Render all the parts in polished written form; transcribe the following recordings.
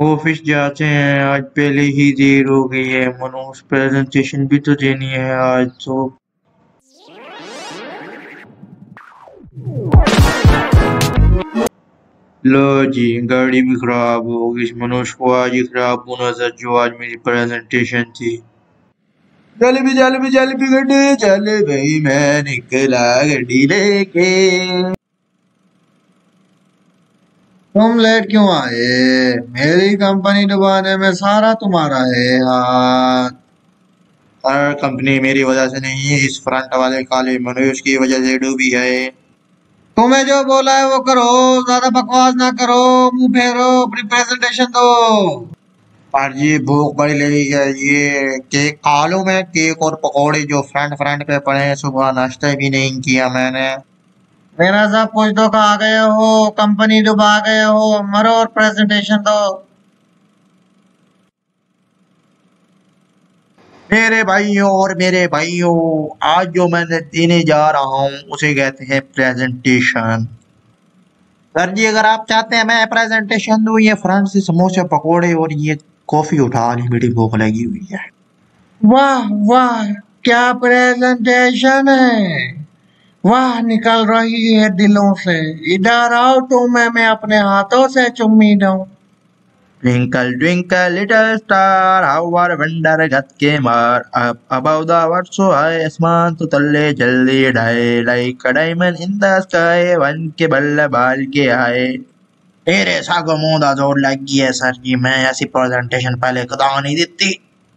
Office जाते हैं, आज पहले ही देर हो गई है। मनोज प्रेजेंटेशन भी तो देनी है आज तो। लो जी, गाड़ी भी खराब हो गई। इस मनोज को आज ही खराब होना था जो आज मेरी प्रेजेंटेशन थी। जलेबी गड्डी चल भाई, मैं निकला गड्डी लेके। तुम लेट क्यों आए? मेरी कंपनी डुबाने में सारा तुम्हारा है हाथ। हर कंपनी मेरी वजह से नहीं है, इस फ्रंट वाले काले मनोज की वजह से डूबी है। तुम्हें जो बोला है वो करो, ज्यादा बकवास ना करो। मुंह फेरो, अपनी प्रेजेंटेशन दो। पर ये भूख बड़ी लगी है। ये केक खा लूं मैं? केक और पकौड़े जो फ्रंट फ्रंट पे पड़े हैं, सुबह नाश्ता भी नहीं किया मैंने। मेरा सब कुछ तो खा गए हो, कंपनी डुबा गए हो, मरो और प्रेजेंटेशन दो। मेरे भाइयों, आज जो मैं देने जा रहा हूँ उसे कहते हैं प्रेजेंटेशन। सर जी, अगर आप चाहते हैं मैं प्रेजेंटेशन दूं, ये फ्रंट से समोसे पकोड़े और ये कॉफी उठा ली, मेरी भूख लगी हुई है। वाह वाह, क्या प्रेजेंटेशन है। वाह, निकल रही है दिलों से। इधर आओ तो मैं अपने हाथों से चुम्मी दूं। Twinkle, twinkle, little star, how are wonder got came are up above the world so high, आसमान तो तल्ले जल्दी ढाए, like a diamond in the sky, बन के बल्ले बाल के आए। तेरे सागो मुंदा जोर लगी है सर जी, मैं ऐसी प्रेजेंटेशन पहले कदा नहीं देती।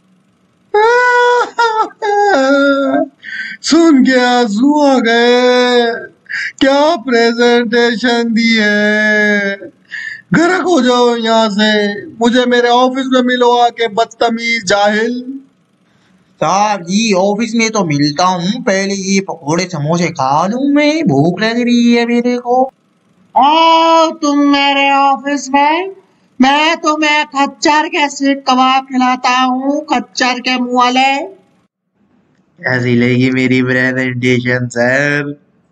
सुन के आंसू आ गए। क्या प्रेजेंटेशन दी है। घर हो जाओ यहाँ से, मुझे मेरे ऑफिस में मिलो आके, बदतमीज जाहिल। साहब जी, ऑफिस में तो मिलता हूँ, पहले ये पकोड़े समोसे खा लूं, मैं भूख लग रही है मेरे को। आओ तुम मेरे ऑफिस में, मैं तुम्हें खच्चर के सीख कबाब खिलाता हूँ, खच्चर के मुंह वाले। कैसी लगी मेरी प्रेजेंटेशन सर?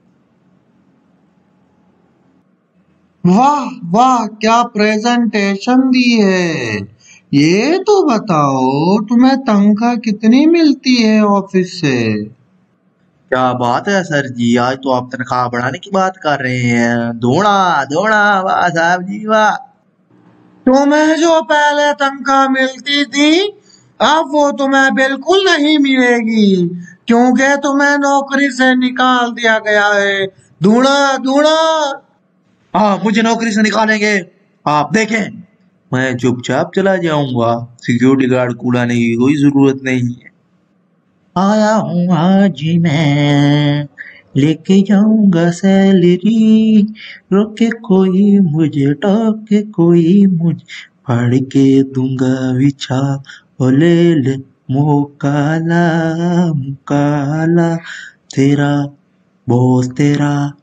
वाह वाह, क्या प्रेजेंटेशन दी है। ये तो बताओ, तुम्हें तनख्वाह कितनी मिलती है ऑफिस से? क्या बात है सर जी, आज तो आप तनख्वाह बढ़ाने की बात कर रहे हैं। दोड़ा दोड़ा, वाह साहब जी वाह। तुम्हें जो पहले तनख्वाह मिलती थी, अब वो तुम्हें बिल्कुल नहीं मिलेगी, क्योंकि तुम्हें नौकरी से निकाल दिया गया है। दूड़ा दूड़ा। हाँ, मुझे नौकरी से निकालेंगे, आप देखें। मैं चुपचाप चला जाऊंगा, सिक्योरिटी गार्ड को बुलाने की कोई जरूरत नहीं है। आया हूँ आज मैं, लेके जाऊंगा सैलरी, रोके कोई मुझे, टोके कोई मुझे, फाड़ के दूंगा बिछा, ओ ले मुकाला मुकाला, तेरा बॉस तेरा